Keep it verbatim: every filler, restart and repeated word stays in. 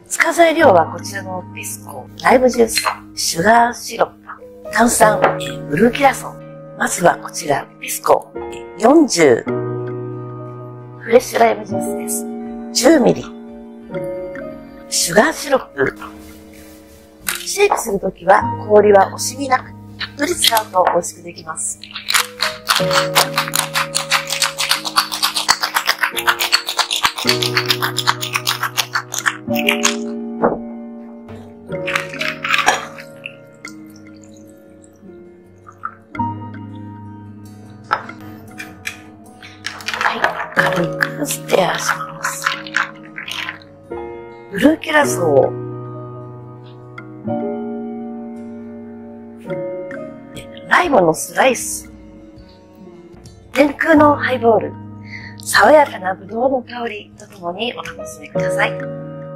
使う材料はこちらのピスコ、ライムジュース、シュガーシロップ、炭酸、ブルーキラソン。まずはこちら、ピスコよんじゅう、フレッシュライムジュースです。じゅうミリ、シュガーシロップ。シェイクするときは氷は惜しみなくたっぷり使うと美味しくできます。はい、軽くステアします。ブルーキュラソーをライムのスライス、天空のハイボール、爽やかなブドウの香りとともにお楽しみください。